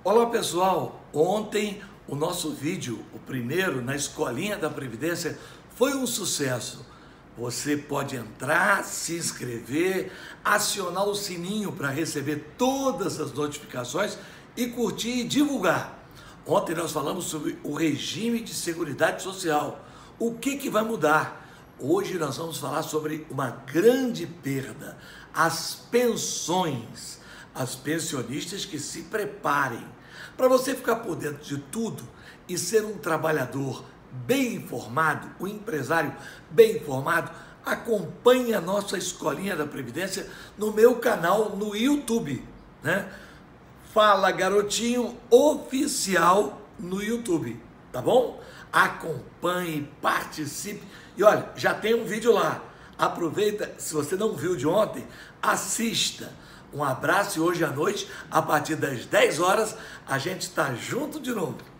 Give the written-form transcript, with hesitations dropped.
Olá pessoal, ontem o nosso vídeo, o primeiro na Escolinha da Previdência, foi um sucesso. Você pode entrar, se inscrever, acionar o sininho para receber todas as notificações e curtir e divulgar. Ontem nós falamos sobre o regime de Seguridade Social. O que vai mudar? Hoje nós vamos falar sobre uma grande perda, as pensões. As pensionistas que se preparem. Para você ficar por dentro de tudo e ser um trabalhador bem informado, um empresário bem informado, acompanhe a nossa Escolinha da Previdência no meu canal no YouTube, né? Fala Garotinho Oficial no YouTube, tá bom? Acompanhe, participe e olha, já tem um vídeo lá. Aproveita, se você não viu de ontem, assista. Um abraço e hoje à noite, a partir das 10 horas, a gente está junto de novo.